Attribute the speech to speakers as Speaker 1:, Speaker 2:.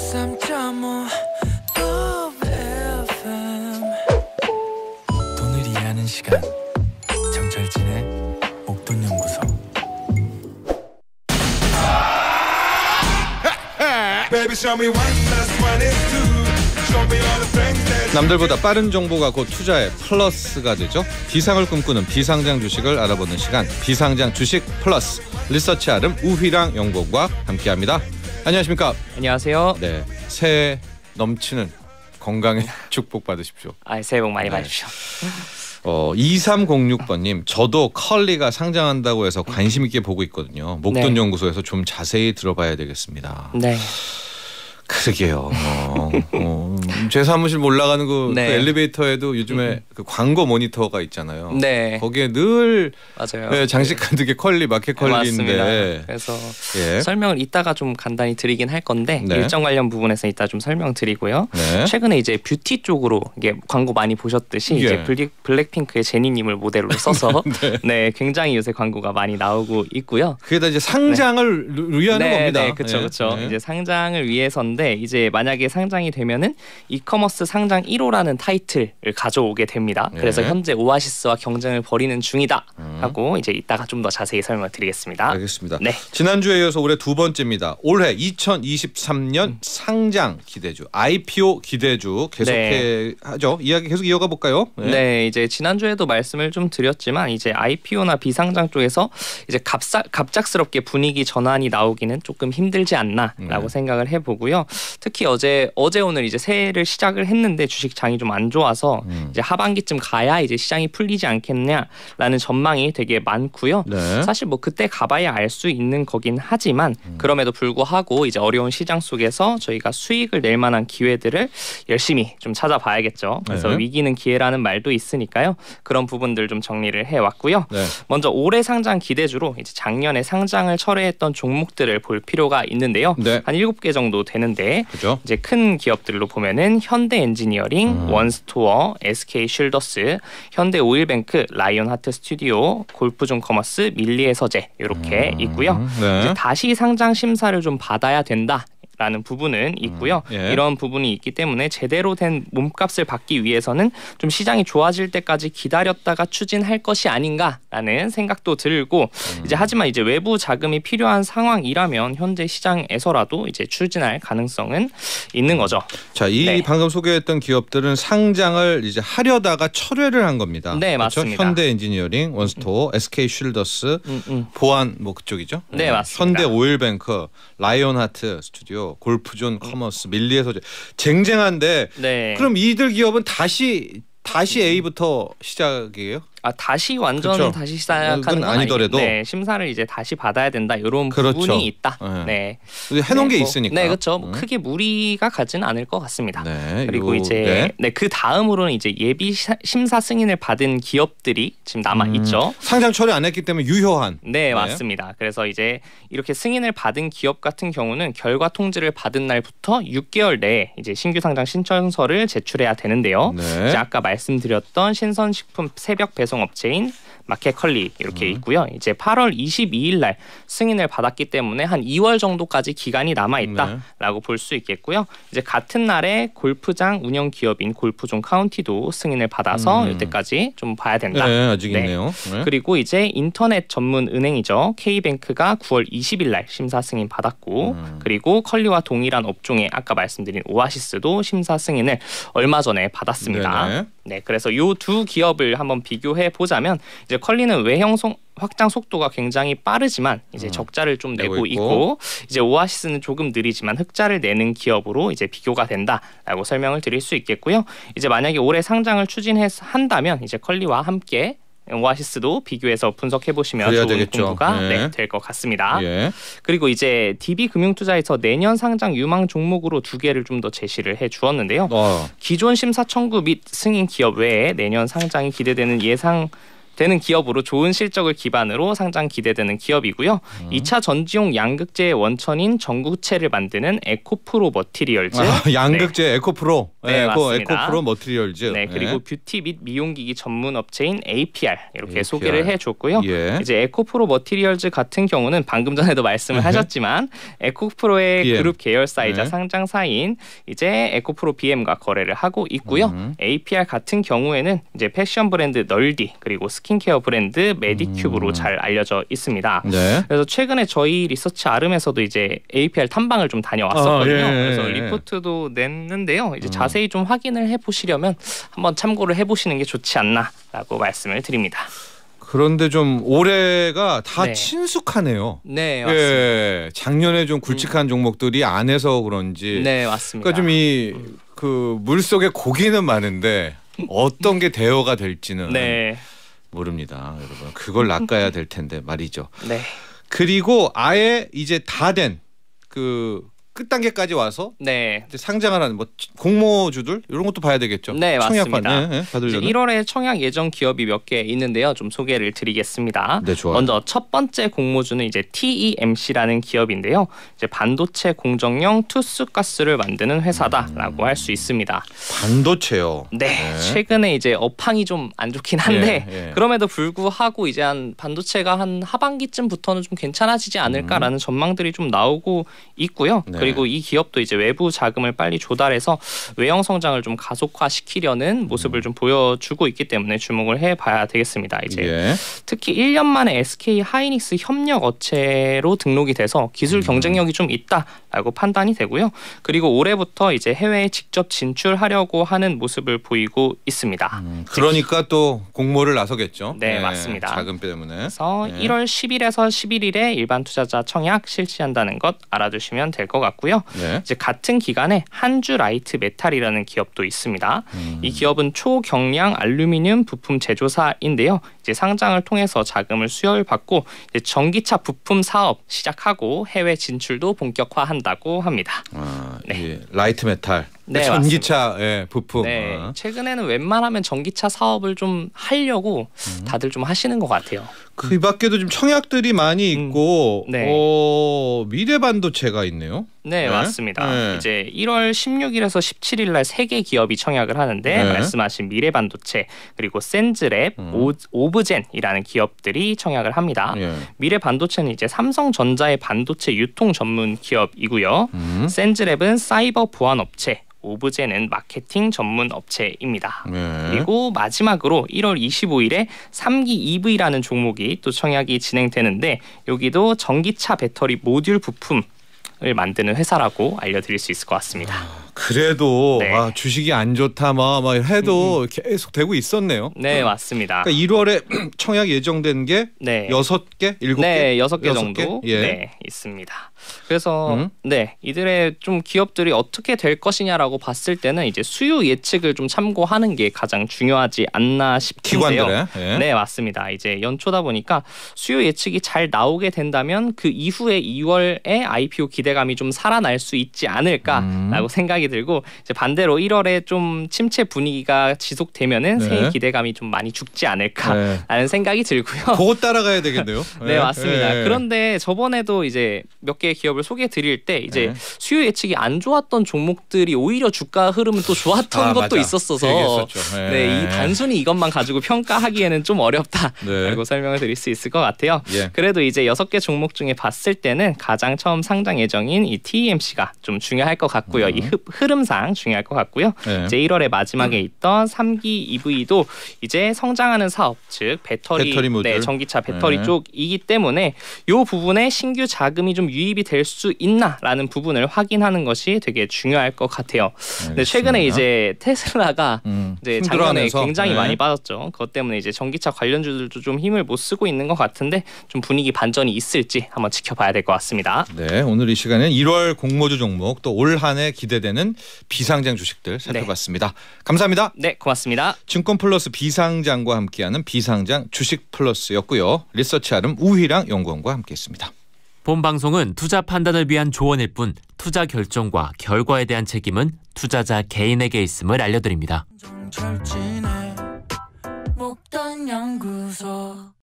Speaker 1: 103.5 FM 돈을 이해하는 시간 정철진의 목돈연구소.
Speaker 2: 남들보다 빠른 정보가 곧 투자의 플러스가 되죠. 비상을 꿈꾸는 비상장 주식을 알아보는 시간, 비상장 주식 플러스. 리서치 아름 우휘랑 연구원과 함께합니다. 안녕하십니까?
Speaker 3: 안녕하세요.
Speaker 2: 네, 새해 넘치는 건강의 축복 받으십시오.
Speaker 3: 새해 복 많이 받으십시오.
Speaker 2: 2306번님, 저도 컬리가 상장한다고 해서 관심 있게 보고 있거든요. 목돈연구소에서 좀 자세히 들어봐야 되겠습니다.
Speaker 3: 네.
Speaker 2: 그러게요. 제 사무실 올라가는 그 엘리베이터에도 요즘에 그 광고 모니터가 있잖아요.
Speaker 3: 네.
Speaker 2: 거기에 늘
Speaker 3: 맞아요.
Speaker 2: 네, 장식한 게 컬리, 마켓 컬리인데.
Speaker 3: 맞습니다. 그래서 설명을 이따가 좀 간단히 드리긴 할 건데 일정 관련 부분에서 이따 좀 설명드리고요. 최근에 이제 뷰티 쪽으로 이게 광고 많이 보셨듯이 이제 블랙핑크의 제니님을 모델로 써서 굉장히 요새 광고가 많이 나오고 있고요.
Speaker 2: 그게 다 이제 상장을 위하는 겁니다.
Speaker 3: 네, 그렇죠. 이제 상장을 위해서인데 이제 만약에 상장이 되면은 이커머스 상장 1호라는 타이틀을 가져오게 됩니다. 그래서 현재 오아시스와 경쟁을 벌이는 중이다 하고 이제 이따가 좀 더 자세히 설명드리겠습니다.
Speaker 2: 알겠습니다.
Speaker 3: 네.
Speaker 2: 지난주에 이어서 올해 두 번째입니다. 올해 2023년 상장 기대주, IPO 기대주 계속하죠. 이야기 계속 이어가 볼까요?
Speaker 3: 네, 이제 지난주에도 말씀을 좀 드렸지만 이제 IPO나 비상장 쪽에서 이제 갑작스럽게 분위기 전환이 나오기는 조금 힘들지 않나라고 생각을 해보고요. 특히 어제 오늘 이제 새해를 시작을 했는데 주식장이 좀 안 좋아서 이제 하반기쯤 가야 이제 시장이 풀리지 않겠냐라는 전망이 되게 많고요. 사실 뭐 그때 가봐야 알 수 있는 거긴 하지만 그럼에도 불구하고 이제 어려운 시장 속에서 저희가 수익을 낼 만한 기회들을 열심히 좀 찾아봐야겠죠. 그래서 위기는 기회라는 말도 있으니까요. 그런 부분들 좀 정리를 해왔고요. 먼저 올해 상장 기대주로 이제 작년에 상장을 철회했던 종목들을 볼 필요가 있는데요. 한 7개 정도 되는데 이제 큰 기업들로 보면은 현대엔지니어링, 원스토어, SK쉴더스, 현대오일뱅크, 라이온하트 스튜디오, 골프존 커머스, 밀리의 서재 이렇게 있고요. 이제 다시 상장 심사를 좀 받아야 된다. 라는 부분은 있고요. 이런 부분이 있기 때문에 제대로 된 몸값을 받기 위해서는 좀 시장이 좋아질 때까지 기다렸다가 추진할 것이 아닌가라는 생각도 들고 이제 하지만 이제 외부 자금이 필요한 상황이라면 현재 시장에서라도 이제 추진할 가능성은 있는 거죠.
Speaker 2: 자, 이 방금 소개했던 기업들은 상장을 이제 하려다가 철회를 한 겁니다.
Speaker 3: 네,
Speaker 2: 그렇죠?
Speaker 3: 맞습니다.
Speaker 2: 현대엔지니어링, 원스토어, SK쉴더스, 보안 뭐 그쪽이죠?
Speaker 3: 네, 맞습니다.
Speaker 2: 현대오일뱅크, 라이온하트 스튜디오, 골프존 커머스, 밀리의 서재 쟁쟁한데 그럼 이들 기업은 다시 A부터 시작이에요?
Speaker 3: 다시 완전 다시 시작하는 건
Speaker 2: 아니더라도
Speaker 3: 심사를 이제 다시 받아야 된다 이런 부분이 있다.
Speaker 2: 해놓은 게 있으니까.
Speaker 3: 네, 그렇죠. 크게 무리가 가지는 않을 것 같습니다. 그리고 이제 그 다음으로는 이제 예비 심사 승인을 받은 기업들이 지금 남아 있죠.
Speaker 2: 상장 처리 안 했기 때문에 유효한.
Speaker 3: 네, 맞습니다. 그래서 이제 이렇게 승인을 받은 기업 같은 경우는 결과 통지를 받은 날부터 6개월 내에 이제 신규 상장 신청서를 제출해야 되는데요. 이제 아까 말씀드렸던 신선식품 새벽 배송 업체인 마켓컬리 이렇게 있고요. 이제 8월 22일 날 승인을 받았기 때문에 한 2월 정도까지 기간이 남아 있다라고 볼 수 있겠고요. 이제 같은 날에 골프장 운영 기업인 골프존 카운티도 승인을 받아서 이때까지 좀 봐야 된다.
Speaker 2: 아직 있네요.
Speaker 3: 그리고 이제 인터넷 전문 은행이죠. K뱅크가 9월 20일 날 심사 승인 받았고 그리고 컬리와 동일한 업종의 아까 말씀드린 오아시스도 심사 승인을 얼마 전에 받았습니다. 그래서 이 두 기업을 한번 비교해 보자면 이제 컬리는 외형 확장 속도가 굉장히 빠르지만 이제 적자를 좀 내고 있고 이제 오아시스는 조금 느리지만 흑자를 내는 기업으로 이제 비교가 된다라고 설명을 드릴 수 있겠고요. 이제 만약에 올해 상장을 추진한다면 이제 컬리와 함께 오아시스도 비교해서 분석해 보시면 좋은 공부가 될 것 같습니다. 그리고 이제 DB금융투자에서 내년 상장 유망 종목으로 2개를 좀 더 제시를 해 주었는데요. 기존 심사 청구 및 승인 기업 외에 내년 상장이 기대되는 예상 되는 기업으로 좋은 실적을 기반으로 상장 기대되는 기업이고요. 2차 전지용 양극재의 원천인 전구체를 만드는 에코프로 머티리얼즈.
Speaker 2: 양극재 에코프로.
Speaker 3: 네, 맞습니다.
Speaker 2: 에코프로 머티리얼즈.
Speaker 3: 네, 그리고 뷰티 및 미용기기 전문 업체인 APR 이렇게
Speaker 2: APR.
Speaker 3: 소개를 해줬고요.
Speaker 2: 예.
Speaker 3: 이제 에코프로 머티리얼즈 같은 경우는 방금 전에도 말씀을 하셨지만 에코프로의
Speaker 2: BM.
Speaker 3: 그룹 계열사이자
Speaker 2: 네.
Speaker 3: 상장사인 이제 에코프로 BM과 거래를 하고 있고요. APR 같은 경우에는 이제 패션 브랜드 널디 그리고 스킨케어 브랜드 메디큐브로 잘 알려져 있습니다.
Speaker 2: 네.
Speaker 3: 그래서 최근에 저희 리서치 아름에서도 이제 APR 탐방을 좀 다녀왔었거든요.
Speaker 2: 예.
Speaker 3: 그래서 리포트도 냈는데요. 이제 자세히 좀 확인을 해보시려면 한번 참고를 해보시는 게 좋지 않나라고 말씀을 드립니다.
Speaker 2: 그런데 좀 올해가 다
Speaker 3: 네.
Speaker 2: 친숙하네요.
Speaker 3: 네, 맞습니다.
Speaker 2: 예, 작년에 좀 굵직한 종목들이 안 해서 그런지.
Speaker 3: 네, 맞습니다.
Speaker 2: 그러니까 좀 이 그 물속에 고기는 많은데 어떤 게 대여가 될지는
Speaker 3: 네,
Speaker 2: 모릅니다, 여러분. 그걸 낚아야 될 텐데 말이죠.
Speaker 3: 네,
Speaker 2: 그리고 아예 이제 다 된 그 끝단계까지 와서
Speaker 3: 네.
Speaker 2: 이제 상장을 하는 뭐 공모주들 이런 것도 봐야 되겠죠.
Speaker 3: 네,
Speaker 2: 청약
Speaker 3: 맞습니다.
Speaker 2: 네,
Speaker 3: 이제
Speaker 2: 받으려면.
Speaker 3: 1월에 청약 예정 기업이 몇 개 있는데요. 좀 소개를 드리겠습니다.
Speaker 2: 네, 좋아요.
Speaker 3: 먼저 첫 번째 공모주는 이제 TEMC라는 기업인데요. 이제 반도체 공정용 투스가스를 만드는 회사다라고 할 수 있습니다.
Speaker 2: 반도체요.
Speaker 3: 네, 최근에 이제 업황이 좀 안 좋긴 한데
Speaker 2: 예.
Speaker 3: 그럼에도 불구하고 이제 한 반도체가 한 하반기쯤부터는 좀 괜찮아지지 않을까라는 전망들이 좀 나오고 있고요.
Speaker 2: 네.
Speaker 3: 그리고 이 기업도 이제 외부 자금을 빨리 조달해서 외형 성장을 좀 가속화시키려는 모습을 좀 보여주고 있기 때문에 주목을 해봐야 되겠습니다. 이제
Speaker 2: 예.
Speaker 3: 특히 1년 만에 SK 하이닉스 협력 업체로 등록이 돼서 기술 경쟁력이 좀 있다라고 판단이 되고요. 그리고 올해부터 이제 해외에 직접 진출하려고 하는 모습을 보이고 있습니다.
Speaker 2: 그러니까 또 공모를 나서겠죠.
Speaker 3: 네, 맞습니다.
Speaker 2: 자금 때문에.
Speaker 3: 그래서
Speaker 2: 네.
Speaker 3: 1월 10일에서 11일에 일반 투자자 청약 실시한다는 것 알아두시면 될 것 같고요.
Speaker 2: 네.
Speaker 3: 이제 같은 기간에 한주 라이트 메탈이라는 기업도 있습니다. 이 기업은 초경량 알루미늄 부품 제조사인데요. 이제 상장을 통해서 자금을 수혈받고 이제 전기차 부품 사업 시작하고 해외 진출도 본격화한다고 합니다.
Speaker 2: 네. 이 라이트 메탈.
Speaker 3: 네,
Speaker 2: 전기차 부품.
Speaker 3: 네, 최근에는 웬만하면 전기차 사업을 좀 하려고 다들 좀 하시는 것 같아요.
Speaker 2: 그 밖에도 좀 청약들이 많이 있고
Speaker 3: 네.
Speaker 2: 미래 반도체가 있네요.
Speaker 3: 네, 맞습니다.
Speaker 2: 네.
Speaker 3: 이제 1월 16일에서 17일 날 3개 기업이 청약을 하는데
Speaker 2: 네.
Speaker 3: 말씀하신 미래반도체 그리고 센즈랩, 오브젠이라는 기업들이 청약을 합니다.
Speaker 2: 예.
Speaker 3: 미래반도체는 이제 삼성전자의 반도체 유통 전문 기업이고요. 센즈랩은 사이버 보안 업체, 오브젠은 마케팅 전문 업체입니다.
Speaker 2: 네.
Speaker 3: 그리고 마지막으로 1월 25일에 3기 EV라는 종목이 또 청약이 진행되는데 여기도 전기차 배터리 모듈 부품을 만드는 회사라고 알려드릴 수 있을 것 같습니다.
Speaker 2: 그래도
Speaker 3: 네.
Speaker 2: 주식이 안 좋다 막 해도 계속 되고 있었네요.
Speaker 3: 네, 맞습니다.
Speaker 2: 그러니까 1월에 청약 예정된 게
Speaker 3: 네.
Speaker 2: 6개, 7개?
Speaker 3: 네, 6개
Speaker 2: 여섯
Speaker 3: 정도
Speaker 2: 개? 예.
Speaker 3: 네, 있습니다. 그래서 네, 이들의 좀 기업들이 어떻게 될 것이냐라고 봤을 때는 이제 수요 예측을 좀 참고하는 게 가장 중요하지 않나 싶은데요.
Speaker 2: 기관들의 예.
Speaker 3: 네, 맞습니다. 이제 연초다 보니까 수요 예측이 잘 나오게 된다면 그 이후에 2월에 IPO 기대감이 좀 살아날 수 있지 않을까라고 생각이 들고 이제 반대로 1월에 좀 침체 분위기가 지속되면은
Speaker 2: 네.
Speaker 3: 새해 기대감이 좀 많이 죽지 않을까라는 생각이 들고요.
Speaker 2: 그거 따라가야 되겠네요.
Speaker 3: 네, 맞습니다.
Speaker 2: 예.
Speaker 3: 그런데 저번에도 이제 몇 개의 기업을 소개해 드릴 때 이제
Speaker 2: 네.
Speaker 3: 수요 예측이 안 좋았던 종목들이 오히려 주가 흐름은 또 좋았던 것도
Speaker 2: 맞아.
Speaker 3: 있었어서
Speaker 2: 얘기했었죠. 예.
Speaker 3: 네, 이 단순히 이것만 가지고 평가하기에는 좀 어렵다라고
Speaker 2: 네.
Speaker 3: 설명을 드릴 수 있을 것 같아요.
Speaker 2: 예.
Speaker 3: 그래도 이제 6개 종목 중에 봤을 때는 가장 처음 상장 예정인 이 TEMC가 좀 중요할 것 같고요. 이 흐름상 중요할 것 같고요.
Speaker 2: 네.
Speaker 3: 이제 1월에 마지막에 있던 3기 EV도 이제 성장하는 사업, 즉 배터리
Speaker 2: 모듈.
Speaker 3: 네, 전기차 배터리
Speaker 2: 네.
Speaker 3: 쪽이기 때문에 이 부분에 신규 자금이 좀 유입이 될 수 있나라는 부분을 확인하는 것이 되게 중요할 것 같아요. 근데 최근에 이제 테슬라가 이제 작년에
Speaker 2: 힘들어하면서.
Speaker 3: 굉장히
Speaker 2: 네.
Speaker 3: 많이 빠졌죠. 그것 때문에 이제 전기차 관련주들도 좀 힘을 못 쓰고 있는 것 같은데 좀 분위기 반전이 있을지 한번 지켜봐야 될 것 같습니다.
Speaker 2: 네, 오늘 이 시간에는 1월 공모주 종목 또 올 한 해 기대되는 비상장 주식들 살펴봤습니다. 감사합니다.
Speaker 3: 네, 고맙습니다.
Speaker 2: 증권 플러스 비상장과 함께하는 비상장 주식 플러스였고요. 리서치 아름 우희랑 연구원과 함께했습니다.
Speaker 4: 본 방송은 투자 판단을 위한 조언일 뿐 투자 결정과 결과에 대한 책임은 투자자 개인에게 있음을 알려드립니다.
Speaker 1: 정철진의 목돈 연구소